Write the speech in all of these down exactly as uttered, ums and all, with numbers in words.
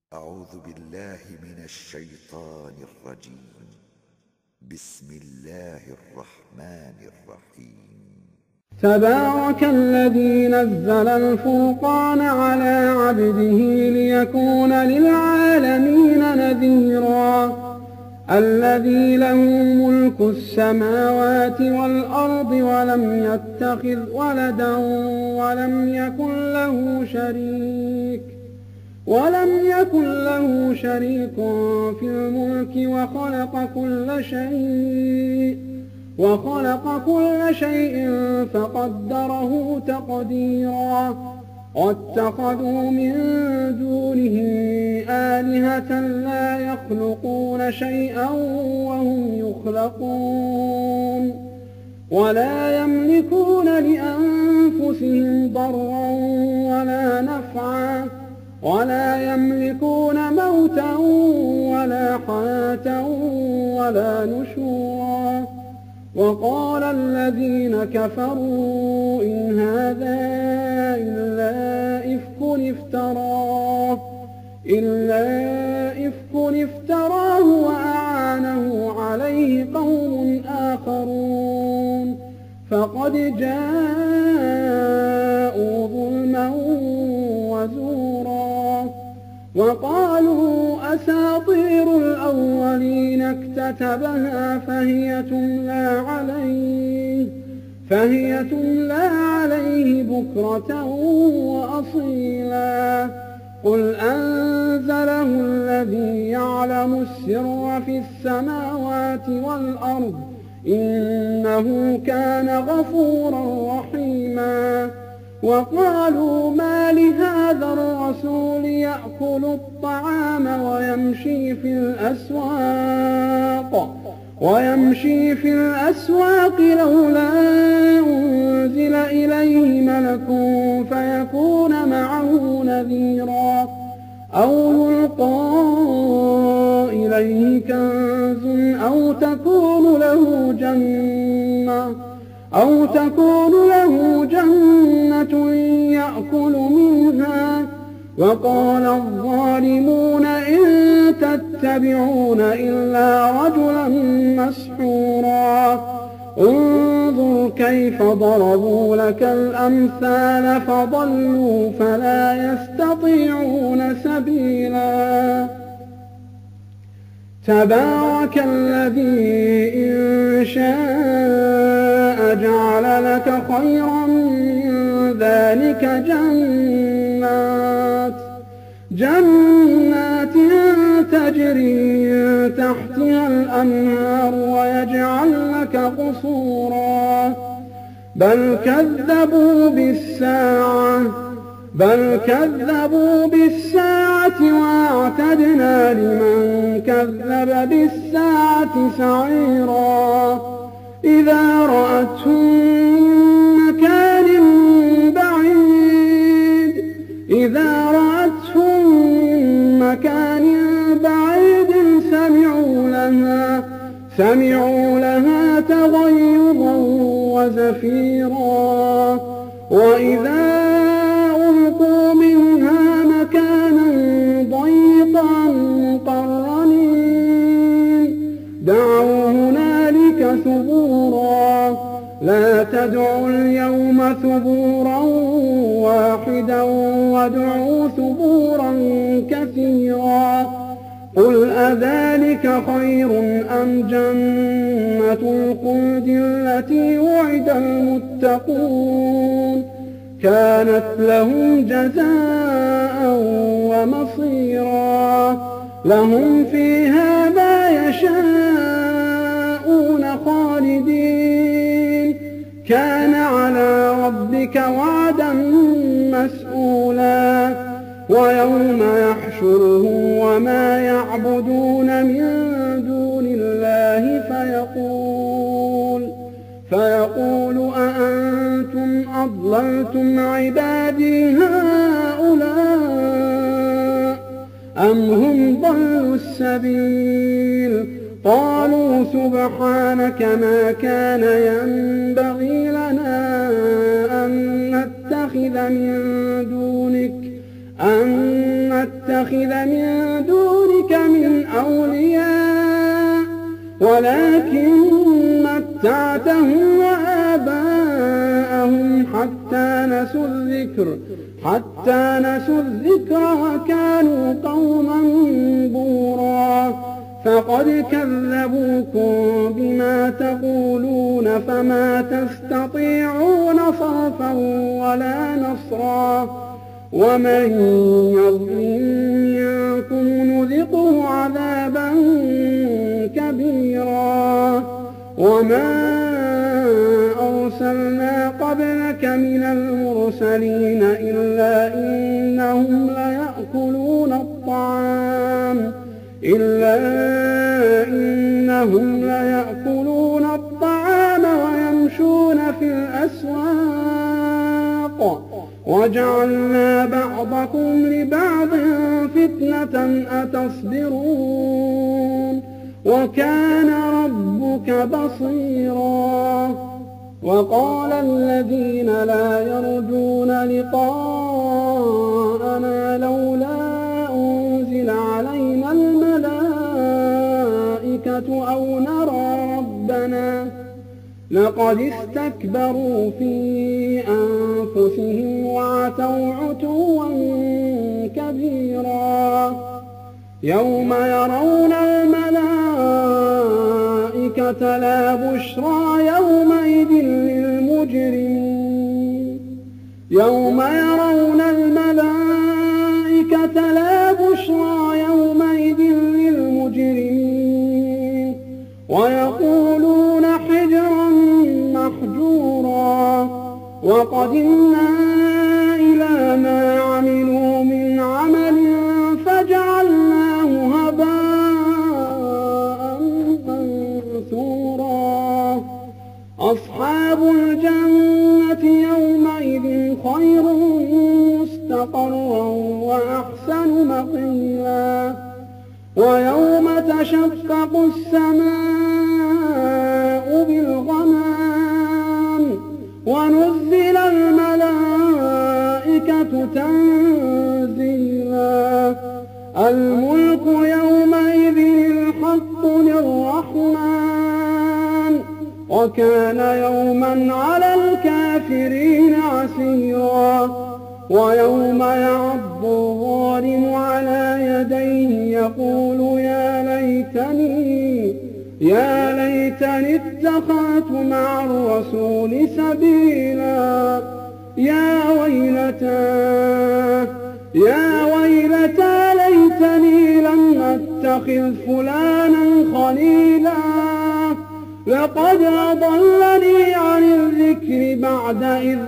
أعوذ بالله من الشيطان الرجيم. بسم الله الرحمن الرحيم. تبارك الذي نزل الفرقان على عبده ليكون للعالمين نذيرا. الذي له ملك السماوات والأرض ولم يتخذ ولدا ولم يكن له شريك ولم يكن له شريك في الملك وخلق كل شيء وخلق كل شيء فقدره تقديرا. واتخذوا من دونه آلهة لا يخلقون شيئا وهم يخلقون ولا يملكون لأنفسهم ضرا ولا نفعا ولا يملكون موتا ولا حياة ولا نشورا. وقال الذين كفروا إن هذا إلا إفك افتراه إلا إفك افتراه وأعانه عليه قوم آخرون فقد جاءوا ظلما وزورا. وقالوا أساطير الأولين اكتتبها فهي تملى عليه فهي تملى عليه بكرة وأصيلا. قل أنزله الذي يعلم السر في السماوات والأرض إنه كان غفورا رحيما. وقالوا ما لهذا الرسول يأكل الطعام ويمشي في الأسواق ويمشي في الأسواق لولا أنزل إليه ملك فيكون معه نذيرا أو يلقى إليه كنز أو تكون له جنة أو تكون له جنة يأكل منها. وقال الظالمون إن تتبعون إلا رجلا مسحورا. انظر كيف ضربوا لك الأمثال فضلوا فلا يستطيعون سبيلا. تبارك الذي إن شاء جعل لك خيرا من ذلك جنات جنات تجري تحتها الأنهار ويجعل لك قصورا. بل كذبوا بالساعة بل كذبوا بالساعة وأعتدنا لمن كذب بالساعة سعيرا. إذا رأتهم من مكان بعيد إذا رأتهم من مكان بعيد سمعوا لها سمعوا لها تغيظا وزفيرا. وإذا ألقوا منها مكانا ضيقا مقرنين دعوا هنالك ثبورا. لا تدعوا اليوم ثبورا واحدا وادعوا ثبورا كثيرا. قل أذلك خير أم جنة الخلد التي وعد المتقون كانت لهم جزاء ومصيرا. لهم فيها ما يشاءون خالدين كان على ربك وعدا مسئولا. ويوم يحشرهم وما يعبدون من دون الله فيقول فيقول أأنتم أضللتم عبادي هؤلاء أم هم ضلوا السبيل. قالوا سبحانك ما كان ينبغي لنا أن نتخذ من دونك أن نتخذ من دونك من أولياء ولكن متعتهم وآباءهم حتى نسوا الذكر حتى نسوا الذكر وكانوا قوما بورا فقد كذبوكم بما تقولون فما تستطيعون صرفا ولا نصرا ومن يظلم منكم نذقه عذابا كبيرا وما أرسلنا قبلك من المرسلين إلا إنهم ليأكلون الطعام إلا إنهم ليأكلون الطعام ويمشون في الأسواق وجعلنا بعضكم لبعض فتنة أتصبرون وكان ربك بصيرا وقال الذين لا يرجون لقاءنا لولا أنزل علينا الملائكة أو نرى ربنا لقد استكبروا في أنفسهم وعتوا عتوا كبيرا يوم يرون الملائكة لا بشرى يومئذ للمجرمين يوم يرون الملائكة لا بشرى يومئذ للمجرمين ويقولون حجرا محجورا وقدمنا إلى ما عملوا من عمل فجعلناه هباء منثورا أصحاب الجنة يومئذ خير مستقرا وأحسن مقيلا ويوم تشقق السماء بالغمام ونزل الملائكة تنزيلا الملك يومئذ الحق للرحمن وكان يوما على الكافرين عسيرا ويوم يعض الظالم على يديه يقول يا ليتني يا ليتني اتخذت مع الرسول سبيلا يا ويلتى يا ويلتى ليتني لم أتخذ فلانا خليلا لقد أضلني عن الذكر بعد إذ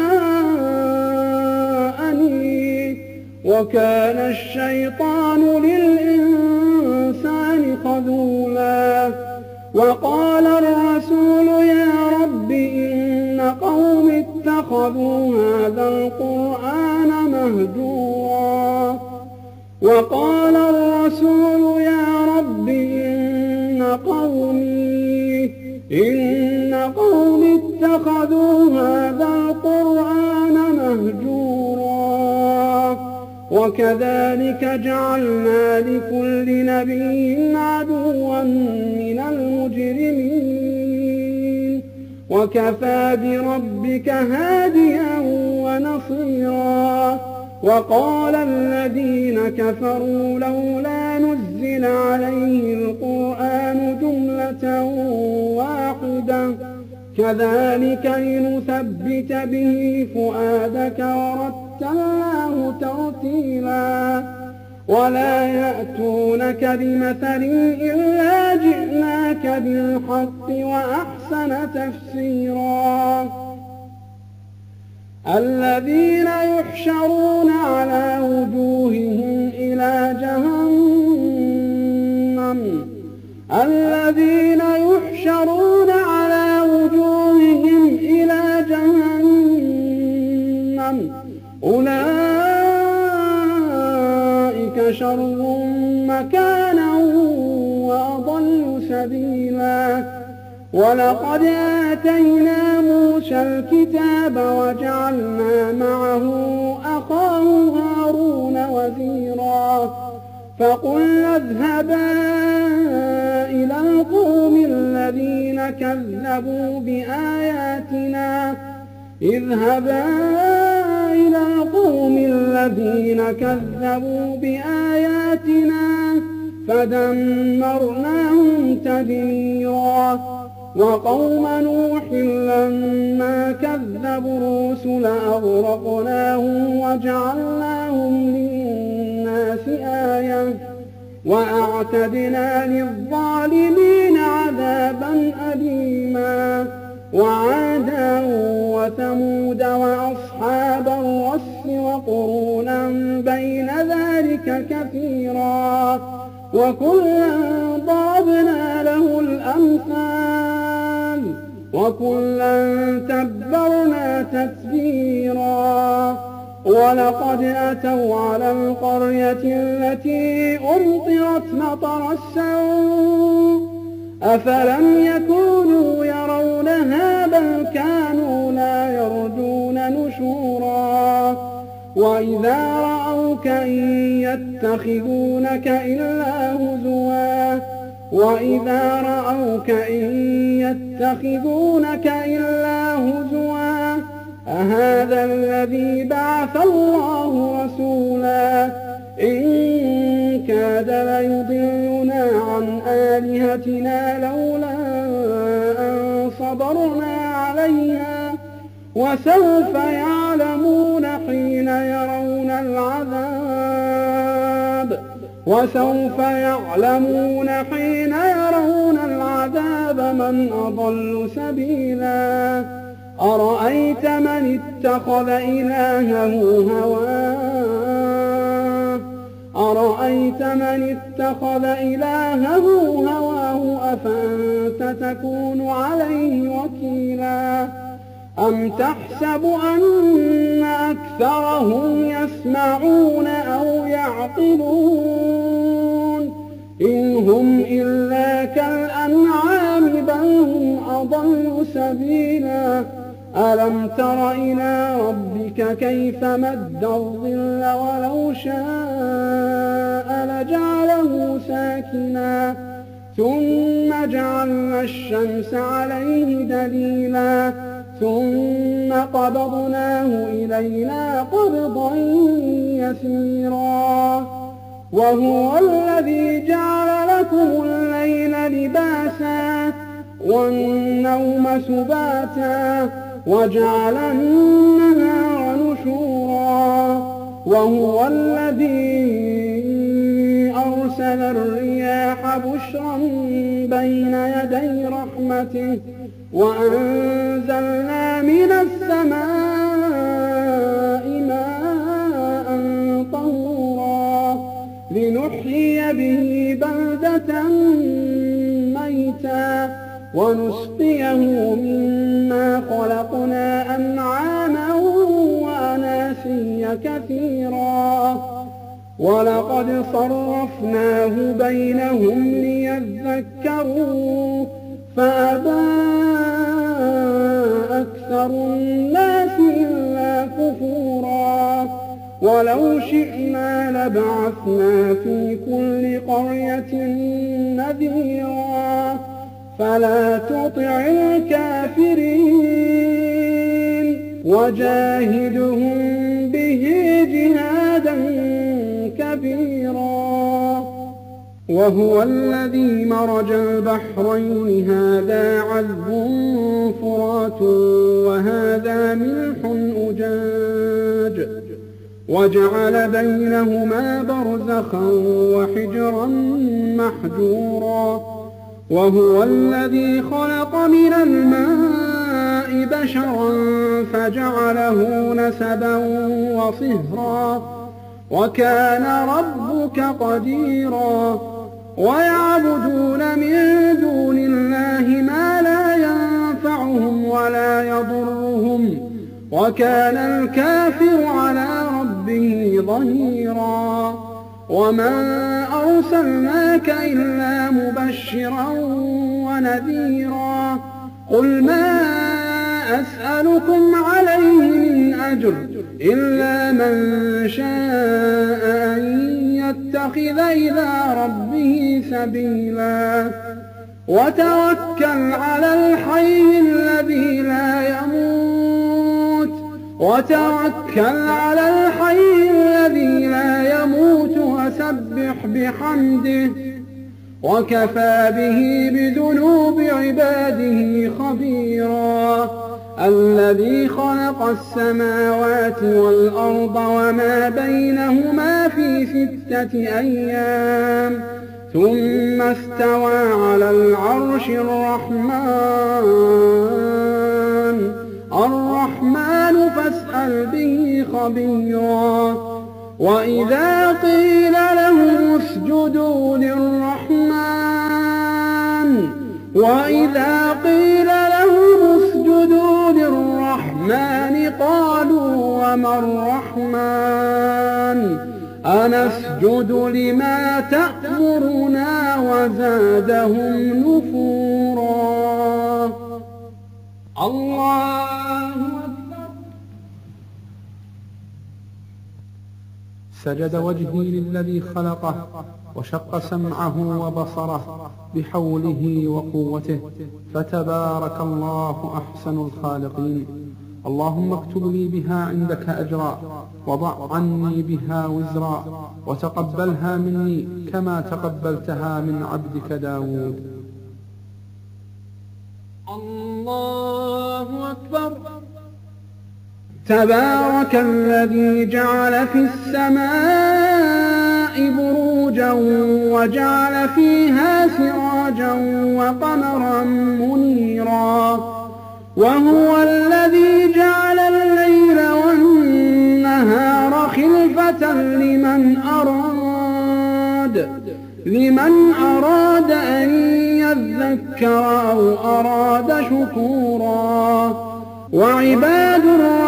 جاءني وكان الشيطان للإنسان خذولا وقال الرسول يا رب إن قوم اتخذوا هذا القرآن مهجورا وقال الرسول يا رب إن قومي إن قوم اتخذوا هذا القرآن مهجورا وكذلك جعلنا لكل نبي عدوا من المجرمين وكفى بربك هاديا ونصيرا وقال الذين كفروا لولا نزل عليه القرآن جملة واحدة كذلك لنثبت به فؤادك ورتلناه ترتيلا ولا يأتونك بمثل إلا جئناك بالحق وأحسن تفسيرا الذين يحشرون على وجوههم إلى جهنم الذين يحشرون على وجوههم إلى جهنم أولئك شر مكانا وأضل سبيلا ولقد آتينا موسى الكتاب وجعلنا معه أخاه هارون وزيرا فقلنا اذهبا إلى القوم الذين كذبوا بآياتنا اذهبا إلى القوم الذين كذبوا بآياتنا فدمرناهم تدميرا وقوم نوح لما كذبوا الرسل أغرقناهم وجعلناهم للناس آية وأعتدنا للظالمين عذابا أليما وعادا وثمود وأصحاب الرس وقرونا بين ذلك كثيرا وكلا ضربنا له الأمثال وكلا تبرنا تتبيرا ولقد أتوا على القرية التي أمطرت مطر السوء أفلم يكونوا يرونها بل كانوا لا يرجون نشورا وإذا رأوك إن يتخذونك إلا هزوا وإذا رأوك إن يتخذونك إلا هزوا أهذا الذي بعث الله رسولا إن كاد ليضلنا عن آلهتنا لولا أن صبرنا عليها وسوف يعلمون حين يرون العذاب وسوف يعلمون حين يرون العذاب من أضل سبيلا أرأيت من اتخذ إلهه هواه أرأيت من اتخذ إلهه هواه أفأنت تكون عليه وكيلا أم تحسب أن أكثرهم يسمعون أو يعقلون إن هم إلا كالأنعام بل هم أضل سبيلا ألم تر إلى ربك كيف مد الظل ولو شاء لجعله ساكنا ثم جعلنا الشمس عليه دليلا ثم قبضناه إلينا قبضا يسيرا وهو الذي جعل لكم الليل لباسا والنوم سباتا وجعل النهار نشورا وهو الذي أرسل الرياح بشرا بين يدي رحمته وأنزلنا من السماء ماء طهورا لنحيي به بلدة ميتا ونسقيه مما خلقنا أنعاما وأناسيا كثيرا ولقد صرفناه بينهم ليذكروا فأبى أكثر الناس إلا كفورا ولو شئنا لبعثنا في كل قرية نذيرا فلا تطع الكافرين وجاهدهم به جهادا كبيرا وهو الذي مرج البحرين هذا عذب فرات وهذا ملح أجاج وجعل بينهما برزخا وحجرا محجورا وهو الذي خلق من الماء بشرا فجعله نسبا وصهرا وكان ربك قديرا ويعبدون من دون الله ما لا ينفعهم ولا يضرهم وكان الكافر على ربه ظهيرا وما أرسلناك إلا مبشرا ونذيرا قل ما أسألكم عليه من أجر إلا من شاء أن يتخذ إلى ربه سبيلا وتوكل على الحي الذي لا يموت وتوكل على الحي الذي لا يموت وسبح بحمده وكفى به بذنوب عباده خبيرا الذي خلق السماوات والأرض وما بينهما في ستة أيام ثم استوى على العرش الرحمن الرحمن فاسأل به خبيرا وإذا قيل لهم اسجدوا للرحمن وإذا قيل لهم اسجدوا للرحمن قالوا وما الرحمن أنسجد لما تأمرنا وزادهم نفورا. الله أكبر. سجد وجهي للذي خلقه وشق سمعه وبصره بحوله وقوته فتبارك الله أحسن الخالقين. اللهم اكتب لي بها عندك أجرا وضع عني بها وزرا وتقبلها مني كما تقبلتها من عبدك داود. الله أكبر. تبارك الذي جعل في السماء بروجا وجعل فيها سراجا وقمرا منيرا وهو الذي جعل الليل والنهار خلفة لمن أراد لمن أراد أن يذكر أو أراد شكورا. وعباد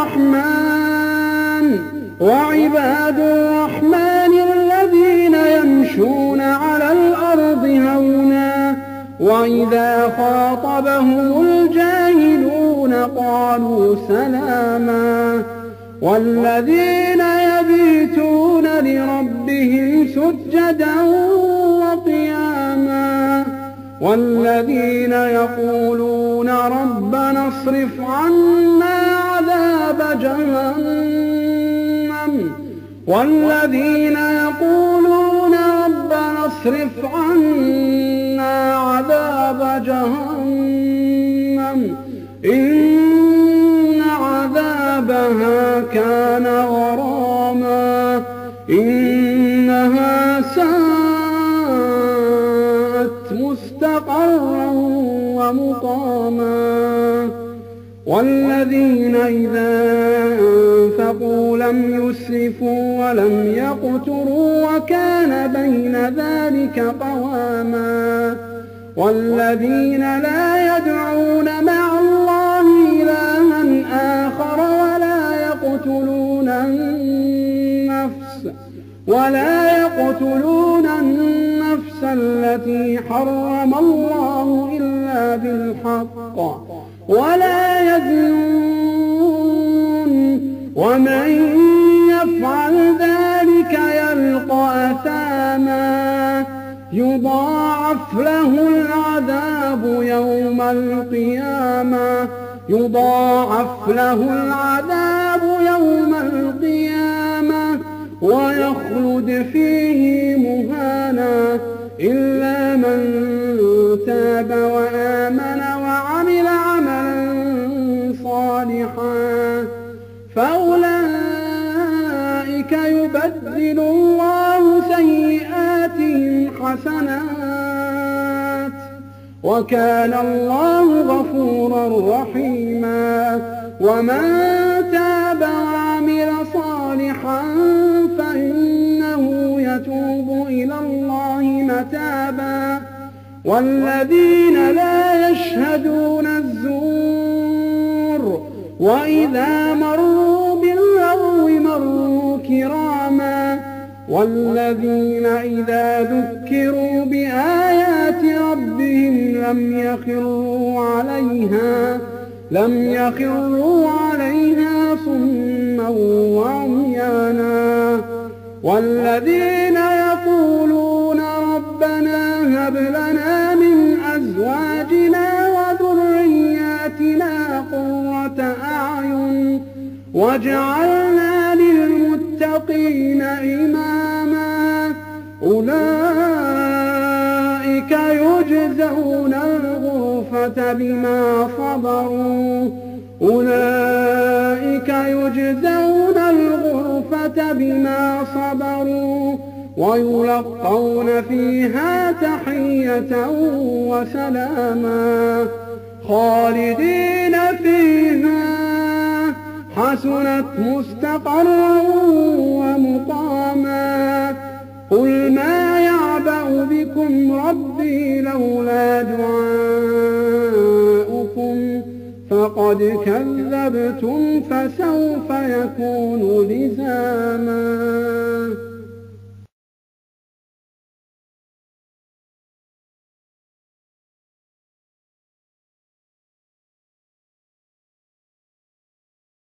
الرحمن وعباد الرحمن الذين يمشون على الأرض هونا وإذا خاطبهم الجاهلون قالوا سلاما والذين يبيتون لربهم سجدا وقياما والذين يقولون ربنا اصرف عنا عذاب جهنم والذين يقولون ربنا اصرف عنا عذاب جهنم إن عذابها كان غراما إنها ساءت مستقرا ومقاما. والذين إذا أنفقوا لم يسرفوا ولم يقتروا وكان بين ذلك قواما. والذين لا يدعون مع الله إلها آخر ولا يقتلون النفس ولا يقتلون النفس التي حرم الله إلا بالحق ولا يزنون ومن يفعل ذلك يلقى أثاما يضاعف له العذاب يوم القيامة يضاعف له العذاب يوم القيامة ويخلد فيه مهانا إلا من تاب وآمن وعمل عملا صالحا فأولئك يبدل الله سيئاتهم حسنات وكان الله غفورا رحيما. ومن تاب وعمل صالحا فإنه يتوب إلى الله متابا. والذين لا يشهدون الزور وإذا مروا باللغو مروا كراما. والذين إذا ذكروا بآيات ربهم لم يخروا عليها لم يخروا عليها صما صما وعميانا. والذين يقولون ربنا هب لنا من أزواجنا وذرياتنا قرة أعين واجعلنا للمتقين إماما. أولئك يجزون الغرفة بما صبروا أولئك يجزون الغرفة بما صبروا ويلقون فيها تحية وسلاما خالدين فيها حسنت مستقرا ومقاما. قل ما يعبأ بكم ربي لولا دعاؤكم فقد كذبتم فسوف يكون لزاما.